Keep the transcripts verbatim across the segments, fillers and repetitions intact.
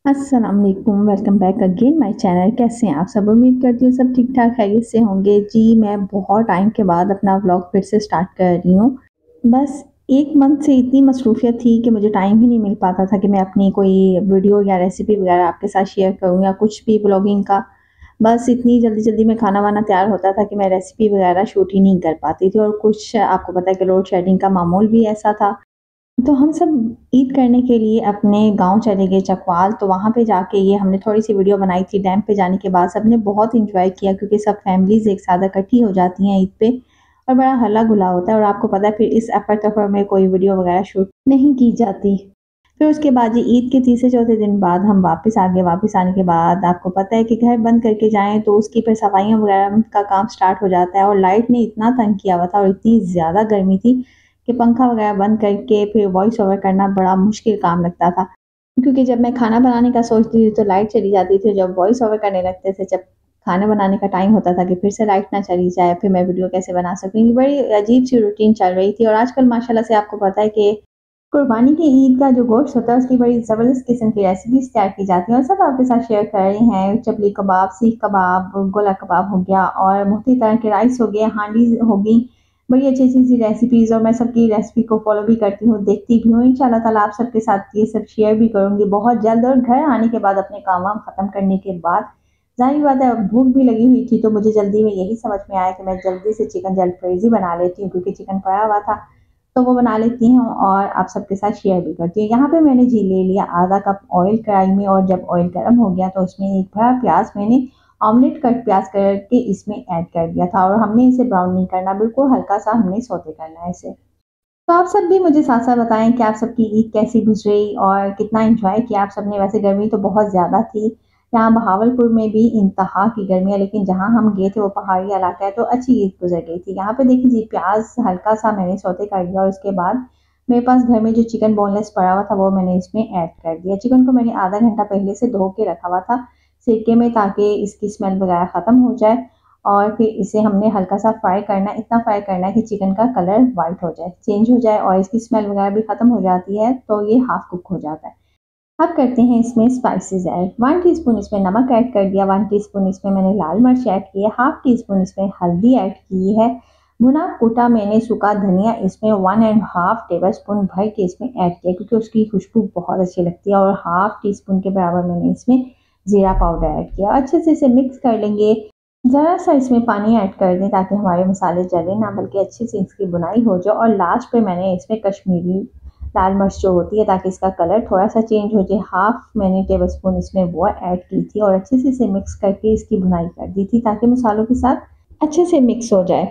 अस्सलाम वालेकुम, welcome back again my channel. कैसे हैं आप सब? उम्मीद करती हूँ सब ठीक ठाक खैरियत से होंगे। जी मैं बहुत टाइम के बाद अपना व्लॉग फिर से स्टार्ट कर रही हूँ। बस एक मंथ से इतनी मसरूफियत थी कि मुझे टाइम ही नहीं मिल पाता था कि मैं अपनी कोई वीडियो या रेसिपी वगैरह आपके साथ शेयर करूँ या कुछ भी व्लॉगिंग का। बस इतनी जल्दी जल्दी में खाना वाना तैयार होता था कि मैं रेसिपी वगैरह शूट ही नहीं कर पाती थी, और कुछ आपको पता है कि लोड शेडिंग का मामूल भी ऐसा था। तो हम सब ईद करने के लिए अपने गाँव चले गए चकवाल, तो वहाँ पे जाके ये हमने थोड़ी-सी वीडियो बनाई थी। डैम पे जाने के बाद सबने बहुत एन्जॉय किया, क्योंकि सब फैमिलीज़ एक साथ इकट्ठी हो जाती हैं ईद पे और बड़ा हल्ला-गुल्ला होता है, और आपको पता है फिर इस अफर-तफर में कोई वीडियो वगैरह शूट नहीं की जाती। फिर उसके बाद ये ईद के तीसरे चौथे दिन बाद हम वापस आ गए। वापस आने के बाद आपको पता है कि घर बंद करके जाएँ तो उसकी फिर सफाइयाँ वगैरह का काम स्टार्ट हो जाता है, और लाइट ने इतना तंग किया हुआ था और इतनी ज़्यादा गर्मी थी कि पंखा वगैरह बंद करके फिर वॉइस ओवर करना बड़ा मुश्किल काम लगता था। क्योंकि जब मैं खाना बनाने का सोचती थी तो लाइट चली जाती थी, जब वॉइस ओवर करने लगते थे, जब खाना बनाने का टाइम होता था कि फिर से लाइट ना चली जाए, फिर मैं वीडियो कैसे बना सकूँगी। बड़ी अजीब-सी रूटीन चल रही थी, और आजकल माशाल्लाह से आपको पता है कि कुर्बानी की ईद का जो गोश्त होता है उसकी बड़ी ज़बरदस्त किस्म की रेसिपीज़ तैयार की जाती हैं, और सब आपके साथ शेयर कर रहे हैं। चपली कबाब, सीख कबाब, गोला कबाब हो गया, और मुख्तलिफ तरह के राइस हो गए, हांडी हो गई। बड़ी अच्छी-अच्छी सी रेसिपीज़, और मैं सबकी रेसिपी को फ़ॉलो भी करती हूँ, देखती भी हूँ। इंशाल्लाह ताला आप सबके साथ ये सब शेयर भी करूँगी बहुत जल्द। और घर आने के बाद अपने काम-वाम ख़त्म करने के बाद ज़ाहिर बात है भूख भी लगी हुई थी, तो मुझे जल्दी में यही समझ में आया कि मैं जल्दी से चिकन जलफ्राइज़ी बना लेती हूँ, क्योंकि चिकन पड़ा हुआ था। तो वो बना लेती हूँ और आप सबके साथ शेयर भी करती हूँ। यहाँ पे मैंने जी ले लिया आधा कप ऑयल कढ़ाई में, और जब ऑयल गर्म हो गया तो उसमें एक बड़ा प्याज मैंने ऑमलेट कट प्याज करके इसमें ऐड कर दिया था, और हमने इसे ब्राउन नहीं करना, बिल्कुल हल्का सा हमने सौते करना है इसे। तो आप सब भी मुझे साथ-साथ बताएँ कि आप सबकी ईद कैसी गुज़री और कितना एन्जॉय किया आप सबने? वैसे गर्मी तो बहुत ज़्यादा थी। यहाँ बहावलपुर में भी इंतहा की गर्मी है, लेकिन जहाँ हम गए थे वो पहाड़ी इलाका है, तो अच्छी ईद गुज़र गई थी। यहाँ पे देखिए जी प्याज़ हल्का-सा मैंने सौते कर दिया, और उसके बाद मेरे पास घर में जो चिकन बोनलेस पड़ा हुआ था वो मैंने इसमें ऐड कर दिया। चिकन को मैंने आधा घंटा पहले से धो के रखा हुआ था सिरके में, ताकि इसकी स्मेल वगैरह ख़त्म हो जाए, और फिर इसे हमने हल्का-सा फ्राई करना है, इतना फ्राई करना है कि चिकन का कलर व्हाइट हो जाए, चेंज हो जाए, और इसकी स्मेल वगैरह भी खत्म हो जाती है, तो ये हाफ कुक हो जाता है। अब करते हैं इसमें स्पाइसेस ऐड। वन टीस्पून इसमें नमक ऐड कर दिया, वन टीस्पून इसमें मैंने लाल मिर्च ऐड की है, हाफ टी स्पून इसमें हल्दी ऐड की है, भुना कूटा मैंने सूखा धनिया इसमें वन एंड हाफ टेबलस्पून भर के इसमें ऐड किया, क्योंकि उसकी खुशबू बहुत अच्छी लगती है, और हाफ टी स्पून के बराबर मैंने इसमें ज़ीरा पाउडर ऐड किया। अच्छे से इसे मिक्स कर लेंगे। ज़रा-सा इसमें पानी ऐड कर दें ताकि हमारे मसाले जले ना, बल्कि अच्छे से इसकी बुनाई हो जाए, और लास्ट पे मैंने इसमें कश्मीरी लाल मिर्च जो होती है, ताकि इसका कलर थोड़ा-सा चेंज हो जाए, हाफ़ मैंने टेबलस्पून इसमें वो ऐड की थी, और अच्छे से इसे मिक्स करके इसकी बुनाई कर दी थी, ताकि मसालों के साथ अच्छे से मिक्स हो जाए।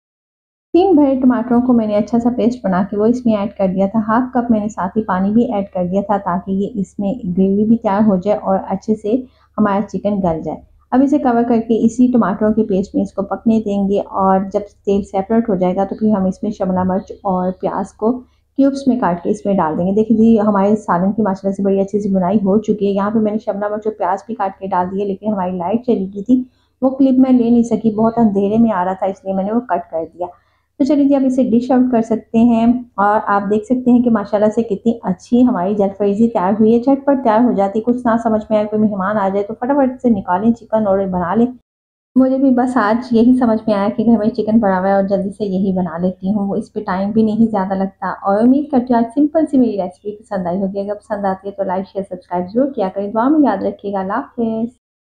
तीन भरे टमाटरों को मैंने अच्छा सा पेस्ट बना के वो इसमें ऐड कर दिया था। हाफ़ कप मैंने साथ ही पानी भी ऐड कर दिया था, ताकि ये इसमें ग्रेवी भी तैयार हो जाए और अच्छे से हमारा चिकन गल जाए। अब इसे कवर करके इसी टमाटरों के पेस्ट में इसको पकने देंगे, और जब तेल सेपरेट हो जाएगा तो फिर हम इसमें शिमला मिर्च और प्याज को क्यूब्स में काट के इसमें डाल देंगे। देखिए जी हमारे सालन की माशाल्लाह से बड़ी अच्छी सी बुनाई हो चुकी है। यहाँ पे मैंने शिमला मिर्च और प्याज भी काट के डाल दिए, लेकिन हमारी लाइट चली गई थी, वो क्लिप मैं ले नहीं सकी, बहुत अंधेरे में आ रहा था, इसलिए मैंने वो कट कर दिया। तो चलिए जी आप इसे डिश आउट कर सकते हैं, और आप देख सकते हैं कि माशाल्लाह से कितनी अच्छी हमारी जलफ्राइज़ी तैयार हुई है। झटपट तैयार हो जाती है, कुछ ना समझ में आए, कोई मेहमान आ जाए तो फटाफट से निकालें चिकन और बना लें। मुझे भी बस आज यही समझ में आया कि घर में चिकन पड़ा हुआ है और जल्दी से यही बना लेती हूँ, इस पे टाइम भी नहीं ज़्यादा लगता, और उम्मीद करती हूँ आज सिंपल सी मेरी रेसिपी पसंद आई होगी। अगर पसंद आती है तो लाइक शेयर सब्सक्राइब ज़रूर किया करें। दुआ में याद रखिएगा। अल्लाह हाफ़िज़।